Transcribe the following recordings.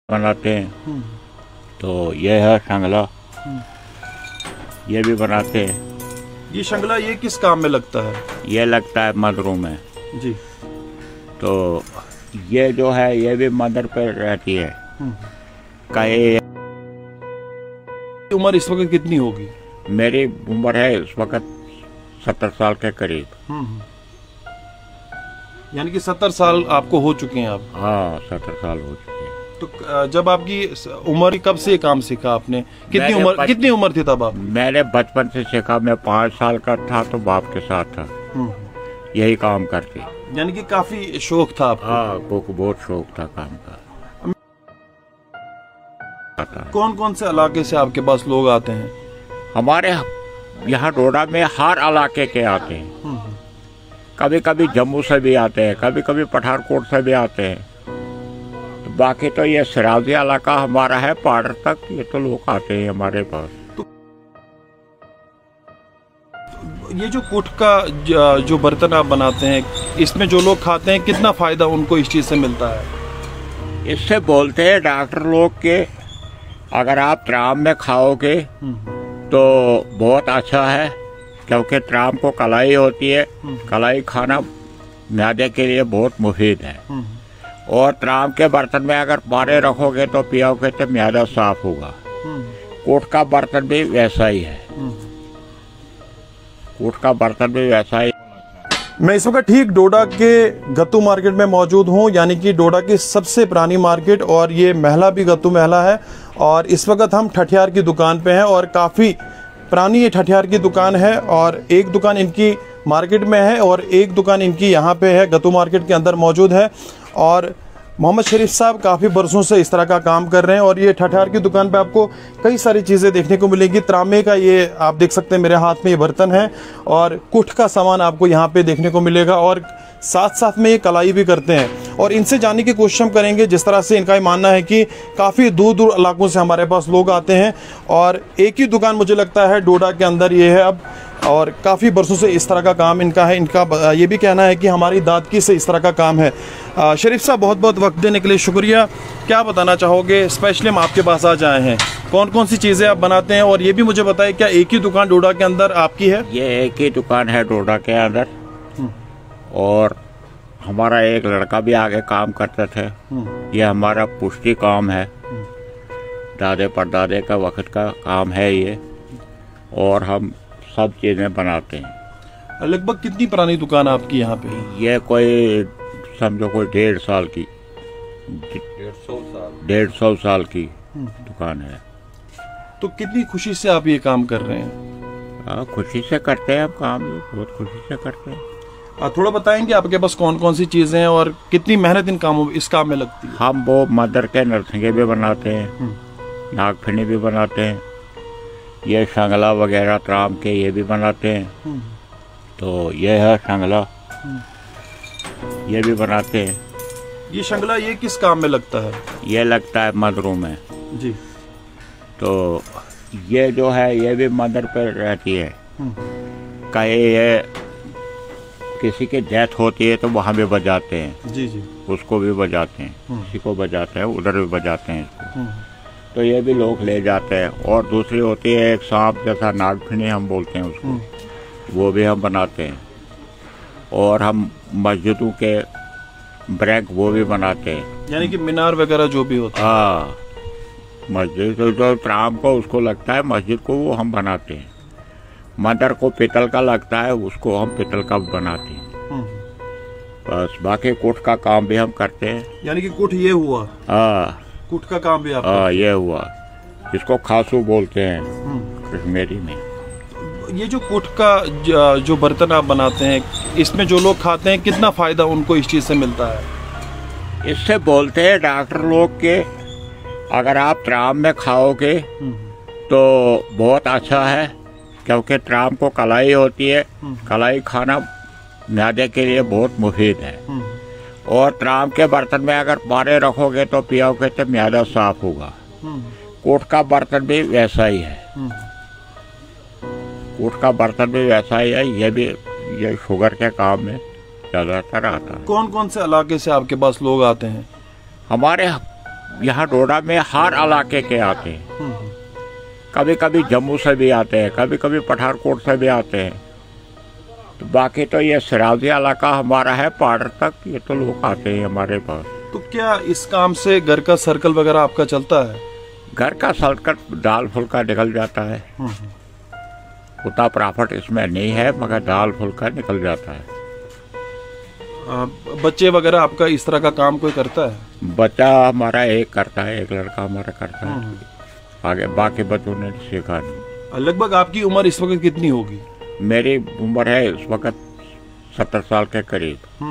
बनाते हैं। तो ये है शंगला, ये भी बनाते हैं। ये शंगला ये किस काम में लगता है? ये लगता है मंदिरों में जी। तो ये जो है ये भी मंदिर पे रहती है। कई उम्र इस वक्त कितनी होगी? मेरी उम्र है इस वक्त 70 साल के करीब। यानी कि 70 साल आपको हो चुके हैं आप? हाँ, 70 साल हो चुके हैं। तो जब आपकी उम्र, कब से काम सीखा आपने? कितनी उम्र थी तब आप? मैंने बचपन से सीखा। मैं 5 साल का था तो बाप के साथ था, यही काम करते। यानी कि काफी शौक था आपको? हाँ, बहुत शौक था काम का। कौन कौन से इलाके से आपके पास लोग आते हैं? हमारे यहाँ डोडा में हर इलाके के आते हैं। कभी कभी जम्मू से भी आते हैं, कभी कभी पठानकोट से भी आते हैं। तो बाकी तो ये सिराजी इलाका हमारा है, पार्डर तक ये तो लोग आते हैं हमारे पास। तो ये जो कुट का जो बर्तन आप बनाते हैं, इसमें जो लोग खाते हैं कितना फायदा उनको इस चीज से मिलता है? इससे बोलते हैं डॉक्टर लोग के अगर आप त्राम में खाओगे तो बहुत अच्छा है, क्योंकि त्राम को कलाई होती है। कलाई खाना मैदे के लिए बहुत मुफीद है। और त्राम के बर्तन में अगर पानी रखोगे तो पियोगे तो मैदा साफ होगा। कूट का बर्तन भी वैसा ही है। कूट का बर्तन भी वैसा ही। मैं इस वक्त ठीक डोडा के गत्तू मार्केट में मौजूद हूँ, यानी कि डोडा की सबसे पुरानी मार्केट, और ये महला भी गत्तू महला है। और इस वक्त हम ठठियार की दुकान पे हैं, और काफ़ी पुरानी ये ठठियार की दुकान है। और एक दुकान इनकी मार्केट में है और एक दुकान इनकी यहाँ पे है, गत्तू मार्केट के अंदर मौजूद है। और मोहम्मद शरीफ साहब काफ़ी बरसों से इस तरह का काम कर रहे हैं। और ये ठठियार की दुकान पे आपको कई सारी चीज़ें देखने को मिलेगी। त्रामे का ये आप देख सकते हैं, मेरे हाथ में ये बर्तन है, और कुठ का सामान आपको यहाँ पे देखने को मिलेगा। और साथ साथ में ये कलाई भी करते हैं। और इनसे जानने की कोशिश हम करेंगे, जिस तरह से इनका मानना है कि काफ़ी दूर दूर इलाकों से हमारे पास लोग आते हैं। और एक ही दुकान मुझे लगता है डोडा के अंदर ये है अब, और काफ़ी बरसों से इस तरह का काम इनका है। इनका ये भी कहना है कि हमारी दादकी से इस तरह का काम है। शरीफ साहब, बहुत बहुत वक्त देने के लिए शुक्रिया। क्या बताना चाहोगे? स्पेशली हम आपके पास आज आए हैं, कौन कौन सी चीज़ें आप बनाते हैं? और ये भी मुझे बताएं, क्या एक ही दुकान डोडा के अंदर आपकी है? ये एक ही दुकान है डोडा के अंदर, और हमारा एक लड़का भी आगे काम करते थे। ये हमारा पुश्ती काम है, दादे परदादे का वक्त का काम है ये, और हम सब चीज़ें बनाते हैं। लगभग कितनी पुरानी दुकान आपकी यहाँ पे? ये कोई समझो कोई 1.5 साल की, 150 साल की दुकान है। तो कितनी खुशी से आप ये काम कर रहे हैं? हाँ, खुशी से करते हैं हम काम, बहुत खुशी से करते हैं। थोड़ा बताएंगे आपके पास कौन कौन सी चीज़ें हैं और कितनी मेहनत इस काम में लगती है? हम वो मदर के नरसिंगे भी बनाते हैं, नागफनी भी बनाते हैं, ये शंगला वगैरह त्राम के ये भी बनाते हैं। तो ये है शंगला, ये भी बनाते हैं। ये शंगला ये किस काम में लगता है? ये लगता है मंदिरों में। जी। तो ये जो है ये भी मंदिर पे रहती है। कहीं ये किसी की डेथ होती है तो वहाँ भी बजाते हैं। जी जी। उसको भी बजाते हैं, किसी को बजाते हैं, उधर भी बजाते हैं इसको। तो ये भी लोग ले जाते हैं। और दूसरी होती है एक सांप जैसा, नागफनी हम बोलते हैं उसको, वो भी हम बनाते हैं। और हम मस्जिदों के ब्रेक वो भी बनाते हैं, यानी कि मीनार वगैरह जो भी होता है। हाँ, मस्जिद जो त्राम को उसको लगता है मस्जिद को, वो हम बनाते हैं। मंदिर को पितल का लगता है, उसको हम पितल का बनाते हैं। बस बाकी कुट का काम भी हम करते हैं। यानी कि कुट ये हुआ? हाँ, कुट का काम भी आप? हाँ, ये हुआ, इसको खासू बोलते हैं कश्मीरी में। ये जो कुट का जो बर्तन आप बनाते हैं, इसमें जो लोग खाते हैं कितना फायदा उनको इस चीज से मिलता है? इससे बोलते हैं डॉक्टर लोग के अगर आप त्राम में खाओगे तो बहुत अच्छा है, क्योंकि त्राम को कलाई होती है। कलाई खाना मैदे के लिए बहुत मुफीद है। और त्राम के बर्तन में अगर पानी रखोगे तो पियोगे तो मैदा साफ होगा। कूट का बर्तन भी वैसा ही है। कूट का बर्तन भी वैसा ही है। ये शुगर के काम में ज़्यादातर आता है। कौन कौन से इलाके से आपके पास लोग आते हैं? हमारे यहाँ डोडा में हर इलाके के आते हैं। कभी कभी जम्मू से भी आते हैं, कभी कभी पठानकोट से भी आते हैं। तो बाकी तो ये सिराजी इलाका हमारा है, पार्डर तक ये तो लोग आते हैं हमारे पास। तो क्या इस काम से घर का सर्कल वगैरह आपका चलता है? घर का सर्कल दाल फुल्का निकल जाता है। उतना प्रॉफिट इसमें नहीं है, मगर दाल फुल्का निकल जाता है। बच्चे वगैरह आपका इस तरह का काम कोई करता है? बच्चा हमारा एक करता है, एक लड़का हमारा करता है, आगे बाकी बच्चों ने सीखा नहीं। लगभग आपकी उम्र इस वक्त कितनी होगी? मेरी उम्र है इस वक्त 70 साल के करीब।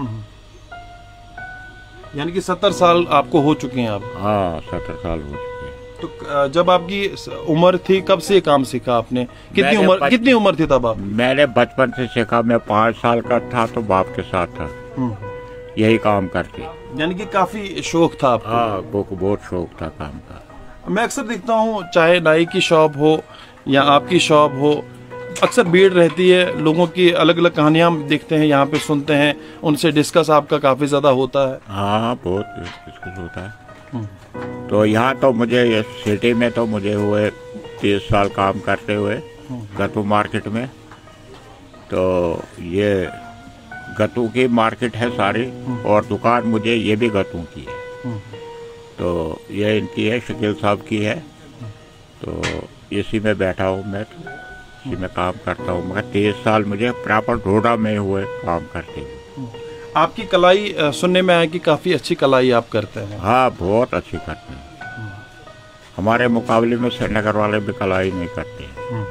यानी कि 70 साल आपको हो चुके हैं आप? हाँ, 70 साल हो चुके हैं। तो जब आपकी उम्र थी, कब से काम सीखा आपने? कितनी उम्र थी तब आप? मैंने बचपन से सीखा। मैं 5 साल का था तो बाप के साथ था, यही काम करते। यानी कि काफी शौक था आपको? हाँ, बहुत शौक था काम का। मैं अक्सर देखता हूँ, चाहे नाई की शॉप हो या आपकी शॉप हो, अक्सर भीड़ रहती है, लोगों की अलग अलग कहानियां हम देखते हैं, यहाँ पे सुनते हैं, उनसे डिस्कस आपका काफी ज्यादा होता है। हाँ, बहुत डिस्कस होता है। तो यहाँ तो मुझे ये सिटी में तो मुझे हुए 30 साल काम करते हुए गत्तू मार्केट में। तो ये गत्तू की मार्केट है सारी, और दुकान मुझे ये भी गत्तू की है। तो ये इनकी है, शकील साहब की है। तो इसी में बैठा हूँ मैं, तो इसी में काम करता हूँ। मगर 30 साल मुझे प्रॉपर डोडा में हुए काम करते हुए। आपकी कलाई सुनने में आया कि काफी अच्छी कलाई आप करते हैं? हाँ, बहुत अच्छी करते हैं। हमारे मुकाबले में श्रीनगर वाले भी कलाई नहीं करते हैं।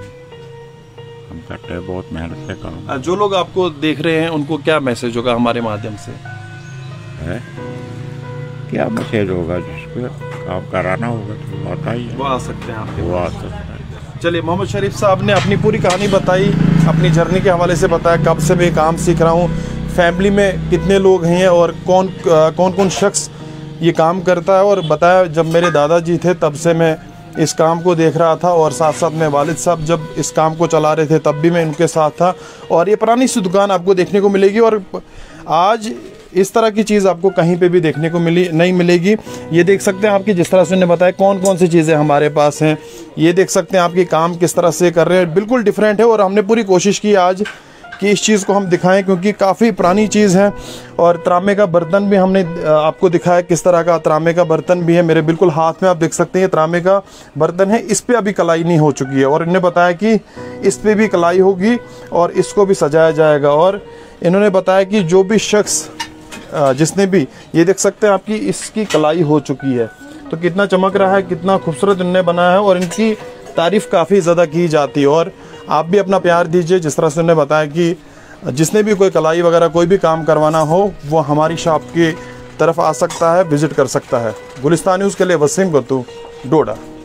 हम करते हैं बहुत मेहनत से काम। जो लोग आपको देख रहे हैं उनको क्या मैसेज होगा हमारे माध्यम से? है क्या मैसेज होगा? जिसको काम कराना होगा तो आता ही है, वो आ सकते हैं आपके, वो आ सकता है। चलिए, मोहम्मद शरीफ साहब ने अपनी पूरी कहानी बताई, अपनी जर्नी के हवाले से बताया, कब से मैं काम सीख रहा हूँ, फैमिली में कितने लोग हैं और कौन कौन शख्स ये काम करता है। और बताया जब मेरे दादाजी थे तब से मैं इस काम को देख रहा था, और साथ साथ में वालिद साहब जब इस काम को चला रहे थे तब भी मैं उनके साथ था। और ये पुरानी सी दुकान आपको देखने को मिलेगी, और आज इस तरह की चीज़ आपको कहीं पे भी देखने को नहीं मिलेगी। ये देख सकते हैं आपकी, जिस तरह से उन्होंने बताया कौन कौन सी चीज़ें हमारे पास हैं, ये देख सकते हैं आपकी काम किस तरह से कर रहे हैं, बिल्कुल डिफरेंट है। और हमने पूरी कोशिश की आज कि इस चीज़ को हम दिखाएं, क्योंकि काफ़ी पुरानी चीज़ है। और तरामे का बर्तन भी हमने आपको दिखाया, किस तरह का तरामे का बर्तन भी है। मेरे बिल्कुल हाथ में आप देख सकते हैं ये तरामे का बर्तन है, इस पर अभी कलाई नहीं हो चुकी है, और इन्होंने बताया कि इस पर भी कलाई होगी और इसको भी सजाया जाएगा। और इन्होंने बताया कि जो भी शख्स जिसने भी, ये देख सकते हैं आपकी इसकी कलाई हो चुकी है, तो कितना चमक रहा है, कितना खूबसूरत इन्होंने बनाया है, और इनकी तारीफ़ काफ़ी ज़्यादा की जाती है। और आप भी अपना प्यार दीजिए, जिस तरह से उन्होंने बताया कि जिसने भी कोई कलाई वगैरह कोई भी काम करवाना हो वो हमारी शॉप की तरफ आ सकता है, विज़िट कर सकता है। गुलिस्तान न्यूज़ के लिए वसीम गत्तू, डोडा।